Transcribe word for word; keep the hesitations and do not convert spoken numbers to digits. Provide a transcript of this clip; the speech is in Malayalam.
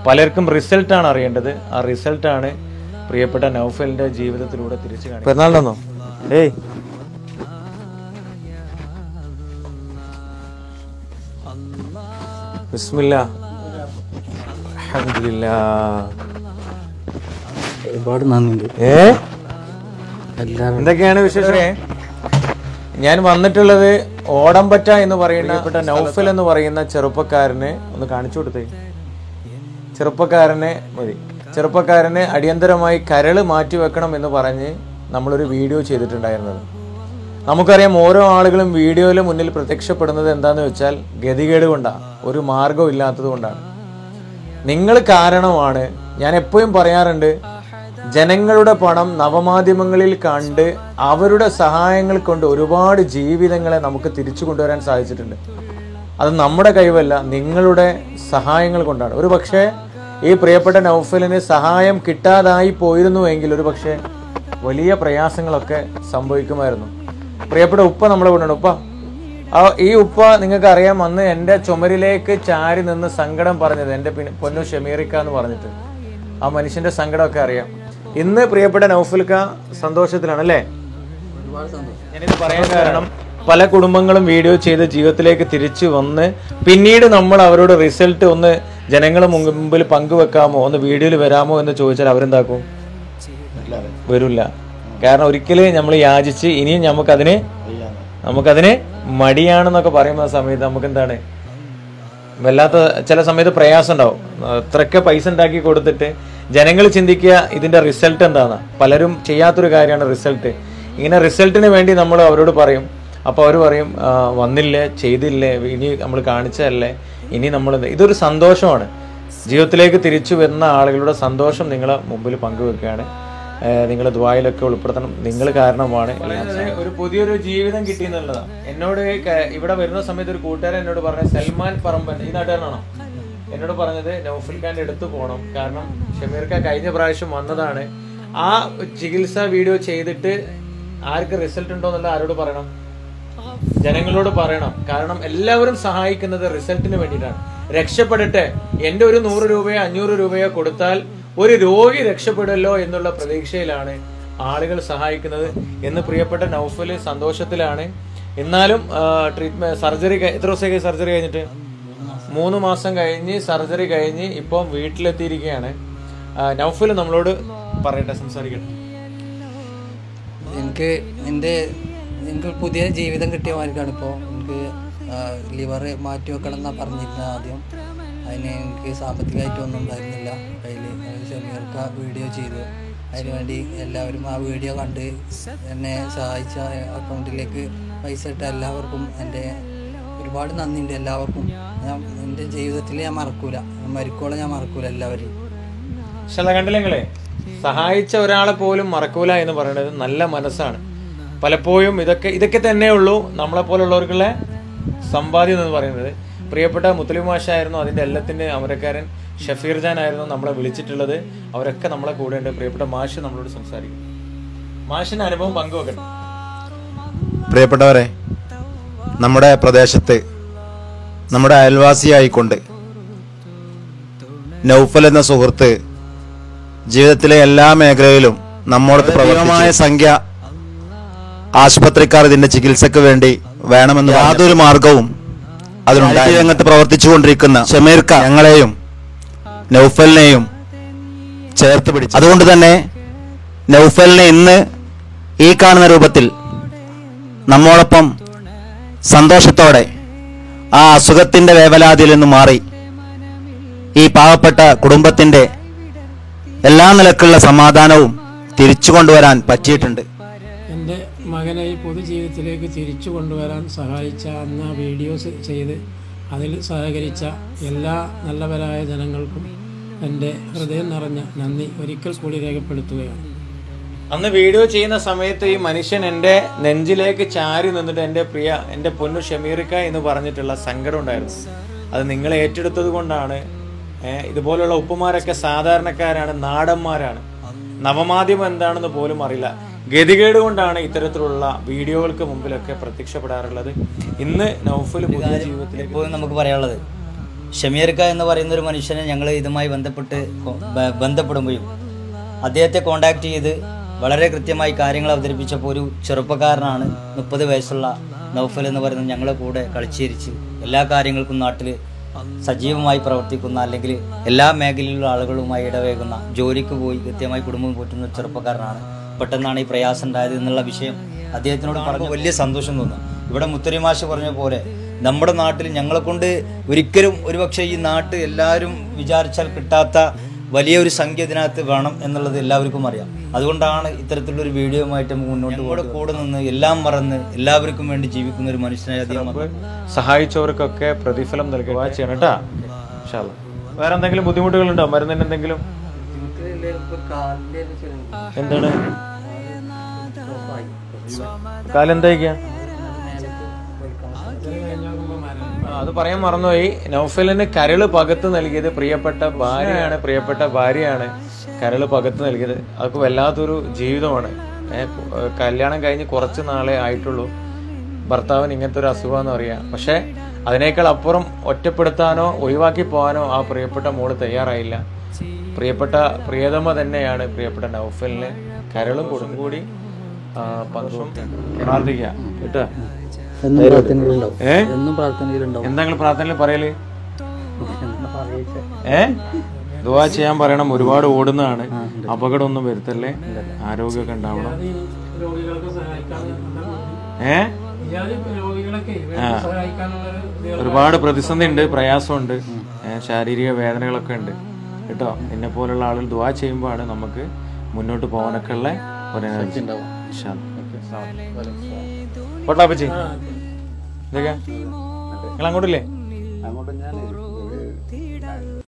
പലർക്കും റിസൾട്ടാണ് അറിയേണ്ടത്. ആ റിസൾട്ടാണ് പ്രിയപ്പെട്ട നൗഫലിന്റെ ജീവിതത്തിലൂടെ തിരിച്ചു കാണിക്കുന്നത്. പെരുന്നാളിനോ ഏയ് ബിസ്മില്ലാ അൽഹംദുലില്ലാ. ഒരുപാട് നന്ദിയുണ്ട്. ഏ എന്തൊക്കെയാണ് വിശേഷം? ഞാൻ വന്നിട്ടുള്ളത് ഓടമ്പറ്റ എന്ന് പറയുന്ന നൗഫൽ എന്ന് പറയുന്ന ചെറുപ്പക്കാരനെ ഒന്ന് കാണിച്ചു കൊടുത്തേ. ചെറുപ്പക്കാരനെ മതി ചെറുപ്പക്കാരനെ അടിയന്തരമായി കരള് മാറ്റി വെക്കണം എന്ന് പറഞ്ഞ് നമ്മളൊരു വീഡിയോ ചെയ്തിട്ടുണ്ടായിരുന്നത്. നമുക്കറിയാം ഓരോ ആളുകളും വീഡിയോയിൽ മുന്നിൽ പ്രത്യക്ഷപ്പെടുന്നത് എന്താന്ന് വെച്ചാൽ ഗതികേട് കൊണ്ടാണ്, ഒരു മാർഗവും ഇല്ലാത്തത് കൊണ്ടാണ്. നിങ്ങൾ കാരണമാണ്. ഞാൻ എപ്പോഴും പറയാറുണ്ട്, ജനങ്ങളുടെ പണം നവമാധ്യമങ്ങളിൽ കണ്ട് അവരുടെ സഹായങ്ങൾ കൊണ്ട് ഒരുപാട് ജീവിതങ്ങളെ നമുക്ക് തിരിച്ചു കൊണ്ടുവരാൻ സാധിച്ചിട്ടുണ്ട്. അത് നമ്മുടെ കഴിവല്ല, നിങ്ങളുടെ സഹായങ്ങൾ കൊണ്ടാണ്. ഒരു പക്ഷേ ഈ പ്രിയപ്പെട്ട നൗഫലിന് സഹായം കിട്ടാതായി പോയിരുന്നുവെങ്കിൽ ഒരു പക്ഷേ വലിയ പ്രയാസങ്ങളൊക്കെ സംഭവിക്കുമായിരുന്നു. പ്രിയപ്പെട്ട ഉപ്പ നമ്മളെ കൊണ്ടുണ്ട്. ഉപ്പ ആ ഈ ഉപ്പ നിങ്ങൾക്ക് അറിയാം, അന്ന് എൻ്റെ ചുമരിലേക്ക് ചാരി നിന്ന് സങ്കടം പറഞ്ഞത് എൻ്റെ പൊന്നു ഷമീറിക്ക എന്ന് പറഞ്ഞിട്ട്. ആ മനുഷ്യന്റെ സങ്കടമൊക്കെ അറിയാം. ഇന്ന് പ്രിയപ്പെട്ട നൗഫൽക്ക സന്തോഷത്തിലാണ് അല്ലേ? ഞാനിത് പറയാൻ കാരണം പല കുടുംബങ്ങളും വീഡിയോ ചെയ്ത് ജീവിതത്തിലേക്ക് തിരിച്ചു വന്ന് പിന്നീട് നമ്മൾ അവരോട് റിസൾട്ട് ഒന്ന് ജനങ്ങളുടെ മുമ്പിൽ പങ്കുവെക്കാമോ, ഒന്ന് വീഡിയോയിൽ വരാമോ എന്ന് ചോദിച്ചാൽ അവരെന്താക്കും? വരില്ല. കാരണം ഒരിക്കലും നമ്മൾ യാചിച്ച് ഇനിയും നമുക്കതിന് നമുക്കതിന് മടിയാണെന്നൊക്കെ പറയുന്ന സമയത്ത് നമുക്ക് എന്താണ് വല്ലാത്ത ചില സമയത്ത് പ്രയാസം ഉണ്ടാവും. അത്രയ്ക്ക് പൈസ ഉണ്ടാക്കി കൊടുത്തിട്ട് ജനങ്ങൾ ചിന്തിക്കുക ഇതിന്റെ റിസൾട്ട് എന്താണ്. പലരും ചെയ്യാത്തൊരു കാര്യമാണ് റിസൾട്ട്. ഇങ്ങനെ റിസൾട്ടിന് വേണ്ടി നമ്മൾ അവരോട് പറയും. അപ്പോൾ അവർ പറയും വന്നില്ലേ, ചെയ്തില്ലേ, ഇനി നമ്മൾ കാണിച്ചതല്ലേ, ഇനി നമ്മൾ ഇതൊരു സന്തോഷമാണ്. ജീവിതത്തിലേക്ക് തിരിച്ചു വരുന്ന ആളുകളുടെ സന്തോഷം നിങ്ങളെ മുമ്പിൽ പങ്കുവെക്കുകയാണ്. നിങ്ങൾ ദ്വായിലൊക്കെ ഉൾപ്പെടുത്തണം. നിങ്ങൾ കാരണമാണ് ഒരു പുതിയൊരു ജീവിതം കിട്ടിയെന്നുള്ളതാണ്. എന്നോട് ഇവിടെ വരുന്ന സമയത്ത് ഒരു കൂട്ടുകാരൻ എന്നോട് പറഞ്ഞ സൽമാൻ പറമ്പൻ, ഈ നാട്ടുകാരനാണോ, എന്നോട് പറഞ്ഞത് നൗഫൽ ഖാന്റെ അടുത്ത് പോകണം. കാരണം ഷമീർ ഖാൻ കഴിഞ്ഞ പ്രാവശ്യം വന്നതാണ്. ആ ചികിത്സ വീഡിയോ ചെയ്തിട്ട് ആർക്ക് റിസൾട്ട് ഉണ്ടോ എന്നുള്ള ആരോട് പറയണം? ജനങ്ങളോട് പറയണം. കാരണം എല്ലാവരും സഹായിക്കുന്നത് റിസൾട്ടിന് വേണ്ടിയിട്ടാണ്. രക്ഷപ്പെടട്ടെ, എന്റെ ഒരു നൂറ് രൂപയോ അഞ്ഞൂറ് രൂപയോ കൊടുത്താൽ ഒരു രോഗി രക്ഷപ്പെടുമല്ലോ എന്നുള്ള പ്രതീക്ഷയിലാണ് ആളുകൾ സഹായിക്കുന്നത്. എന്ന് പ്രിയപ്പെട്ട നൗഫല് സന്തോഷത്തിലാണ്. എന്നാലും ട്രീറ്റ്മെന്റ് സർജറി എത്ര ദിവസമൊക്കെ സർജറി കഴിഞ്ഞിട്ട്? മൂന്ന് മാസം കഴിഞ്ഞ് സർജറി കഴിഞ്ഞ് ഇപ്പം വീട്ടിലെത്തിയിരിക്കുകയാണ്. നൗഫൽ നമ്മളോട് പറയട്ടെ, സംസാരിക്കട്ടെ. എനിക്ക് എൻ്റെ എനിക്ക് പുതിയ ജീവിതം കിട്ടിയ മാതിരിക്കാണ്. ഇപ്പോൾ എനിക്ക് ലിവർ മാറ്റി വെക്കണം എന്നാണ് പറഞ്ഞിരുന്നത് ആദ്യം. അതിന് എനിക്ക് സാമ്പത്തികമായിട്ടൊന്നും ഉണ്ടായിരുന്നില്ല കയ്യിൽ. ഷമീർക്ക വീഡിയോ ചെയ്തു. അതിനുവേണ്ടി എല്ലാവരും ആ വീഡിയോ കണ്ട് എന്നെ സഹായിച്ച അക്കൗണ്ടിലേക്ക് പൈസ ഇട്ട എല്ലാവർക്കും എൻ്റെ ഒരുപാട് നന്ദിയുണ്ട്. എല്ലാവർക്കും ഞാൻ എൻ്റെ ജീവിതത്തിൽ ഞാൻ മറക്കൂല, മരിക്കോളം ഞാൻ മറക്കൂല എല്ലാവരെയും. പക്ഷെ കണ്ടില്ലെങ്കിലേ, സഹായിച്ച ഒരാളെ പോലും മറക്കൂല എന്ന് പറയുന്നത് നല്ല മനസ്സാണ്. പലപ്പോഴും ഇതൊക്കെ ഇതൊക്കെ തന്നെ ഉള്ളൂ നമ്മളെ പോലുള്ളവർക്കുള്ള സമ്പാദ്യം എന്ന് പറയുന്നത്. പ്രിയപ്പെട്ട മുത്തലിം മാഷായിരുന്നു അതിൻ്റെ എല്ലാത്തിൻ്റെ അമരക്കാരൻ. ഷഫീർ ജാൻ ആയിരുന്നു നമ്മളെ വിളിച്ചിട്ടുള്ളത്. അവരൊക്കെ നമ്മളെ കൂടെ ഉണ്ട്. പ്രിയപ്പെട്ട മാഷ് നമ്മളോട് സംസാരിക്കും. മാഷിന്റെ അനുഭവം പങ്കുവെക്കട്ടെ. പ്രിയപ്പെട്ടവരെ, നമ്മുടെ പ്രദേശത്ത് നമ്മുടെ അയൽവാസിയായിക്കൊണ്ട് നൗഫൽ എന്ന സുഹൃത്ത് ജീവിതത്തിലെ എല്ലാ മേഖലയിലും നമ്മോട് പ്രബലമായ സംഖ്യ ആശുപത്രിക്കാർ ഇതിന്റെ ചികിത്സക്ക് വേണ്ടി വേണമെന്ന് യാതൊരു മാർഗവും അതിനുണ്ടായി രംഗത്ത് പ്രവർത്തിച്ചു കൊണ്ടിരിക്കുന്ന ഷമീർക്ക ഞങ്ങളെയും നൗഫലിനെയും ചേർത്ത് പിടിച്ചു. അതുകൊണ്ട് തന്നെ നൗഫലിനെ ഇന്ന് ഈ കാണുന്ന രൂപത്തിൽ നമ്മോടൊപ്പം സന്തോഷത്തോടെ ആ അസുഖത്തിന്റെ വേവലാതിയിൽ നിന്ന് മാറി ഈ പാവപ്പെട്ട കുടുംബത്തിന്റെ എല്ലാ നിലക്കുള്ള സമാധാനവും തിരിച്ചു കൊണ്ടുവരാൻ പറ്റിയിട്ടുണ്ട്. എൻ്റെ മകനെ ഈ പൊതുജീവിതത്തിലേക്ക് തിരിച്ചു കൊണ്ടുവരാൻ സഹായിച്ച അന്ന് വീഡിയോസ് ചെയ്ത് അതിൽ സഹകരിച്ച എല്ലാ നല്ലവരായ ജനങ്ങൾക്കും എൻ്റെ ഹൃദയം നിറഞ്ഞ നന്ദി ഒരിക്കൽ കൂടി രേഖപ്പെടുത്തുകയാണ്. അന്ന് വീഡിയോ ചെയ്യുന്ന സമയത്ത് ഈ മനുഷ്യൻ എൻ്റെ നെഞ്ചിലേക്ക് ചാരി നിന്നിട്ട് എൻ്റെ പ്രിയ എൻ്റെ പൊന്നു ഷമീറിക്ക എന്ന് പറഞ്ഞിട്ടുള്ള സങ്കടം ഉണ്ടായിരുന്നു. അത് നിങ്ങൾ ഏറ്റെടുത്തത് കൊണ്ടാണ്. ഇതുപോലുള്ള ഉപ്പുമാരൊക്കെ സാധാരണക്കാരാണ്, നാടന്മാരാണ്. നവമാധ്യമം എന്താണെന്ന് പോലും അറിയില്ല. ഗതികേട് കൊണ്ടാണ് ഇത്തരത്തിലുള്ള വീഡിയോകൾക്ക് മുമ്പിലൊക്കെ പ്രത്യക്ഷപ്പെടാറുള്ളത്. ഇന്ന് നൗഫൽ പുതിയ ജീവിതത്തിൽ ഇപ്പോൾ നമുക്ക് പറയാനുള്ളത്, ഷമീർക്ക എന്ന് പറയുന്ന ഒരു മനുഷ്യനെ ഞങ്ങൾ ഇതുമായി ബന്ധപ്പെട്ട് ബന്ധപ്പെടുമ്പോഴും അദ്ദേഹത്തെ കോണ്ടാക്ട് ചെയ്ത് വളരെ കൃത്യമായി കാര്യങ്ങൾ അവതരിപ്പിച്ചപ്പോൾ ഒരു ചെറുപ്പക്കാരനാണ്, മുപ്പത് വയസ്സുള്ള നൗഫൽ എന്ന് പറയുന്നത്, ഞങ്ങളെ കൂടെ കളിച്ചേരിച്ച് എല്ലാ കാര്യങ്ങൾക്കും നാട്ടിൽ സജീവമായി പ്രവർത്തിക്കുന്ന അല്ലെങ്കിൽ എല്ലാ മേഖലയിലുള്ള ആളുകളുമായി ഇടവേകുന്ന, ജോലിക്ക് പോയി കൃത്യമായി കുടുംബം പോറ്റുന്ന ഒരു ചെറുപ്പക്കാരനാണ്. പെട്ടെന്നാണ് ഈ പ്രയാസം ഉണ്ടായത് എന്നുള്ള വിഷയം അദ്ദേഹത്തിനോട് പറഞ്ഞപ്പോൾ വലിയ സന്തോഷം തോന്നുന്നു. ഇവിടെ മുത്തരി മാഷ് പറഞ്ഞ പോലെ നമ്മുടെ നാട്ടിൽ ഞങ്ങളെ കൊണ്ട് ഒരിക്കലും ഒരുപക്ഷെ ഈ നാട്ട് എല്ലാവരും വിചാരിച്ചാൽ കിട്ടാത്ത വലിയൊരു സംഖ്യ ഇതിനകത്ത് വേണം എന്നുള്ളത് എല്ലാവർക്കും അറിയാം. അതുകൊണ്ടാണ് ഇത്തരത്തിലുള്ളൊരു വീഡിയോയുമായിട്ട് നമുക്ക് മുന്നോട്ട് കൂടെ കൂടെ നിന്ന് എല്ലാം മറന്ന് എല്ലാവർക്കും വേണ്ടി ജീവിക്കുന്ന ഒരു മനുഷ്യനായി അദ്ദേഹം സഹായിച്ചവർക്കൊക്കെ പ്രതിഫലം നൽകുക ചെയ്യണം കേട്ടാ. വേറെ എന്തെങ്കിലും ബുദ്ധിമുട്ടുകളുണ്ടോ? മരുന്നിന് എന്തെങ്കിലും? എന്താണ് കാലെന്തായിക്കാ? അത് പറയാൻ മറന്നുപോയി. നൗഫലിന് കരള് പകത്ത് നൽകിയത് പ്രിയപ്പെട്ട ഭാര്യയാണ്. പ്രിയപ്പെട്ട ഭാര്യയാണ് കരള് പകത്ത് നൽകിയത്. അതൊക്കെ വല്ലാത്തൊരു ജീവിതമാണ്. കല്യാണം കഴിഞ്ഞ് കുറച്ച് നാളെ ആയിട്ടുള്ളൂ. ഭർത്താവിന് ഇങ്ങനത്തെ ഒരു അസുഖമെന്ന് അറിയാം. പക്ഷെ അതിനേക്കാൾ അപ്പുറം ഒറ്റപ്പെടുത്താനോ ഒഴിവാക്കി പോകാനോ ആ പ്രിയപ്പെട്ട മോള് തയ്യാറായില്ല. പ്രിയപ്പെട്ട പ്രിയതമ തന്നെയാണ് പ്രിയപ്പെട്ട നൗഫലിന് കരളും കൂടും കൂടി പങ്കും പ്രാർത്ഥിക്കുക കേട്ടോ. ഏ എന്തെങ്കിലും പ്രാർത്ഥനയിൽ പറയല്? ഏ ദുആ ചെയ്യാൻ പറയണം. ഒരുപാട് ഓടുന്നതാണ്. അപകടമൊന്നും വരുത്തല്ലേ. ആരോഗ്യമൊക്കെ ഉണ്ടാവണം. ഏ ആ ഒരുപാട് പ്രതിസന്ധി ഉണ്ട്, പ്രയാസമുണ്ട്, ശാരീരിക വേദനകളൊക്കെ ഉണ്ട് കേട്ടോ. എന്നെ പോലുള്ള ആളുകൾ ദുആ ചെയ്യുമ്പോഴാണ് നമുക്ക് മുന്നോട്ട് പോകാനൊക്കെ ഉള്ള ഒരു എനർജി ഉണ്ടാവും. പൊട്ടാപ്പച്ചി എന്തൊക്കെയാ നിങ്ങൾ അങ്ങോട്ടില്ലേ?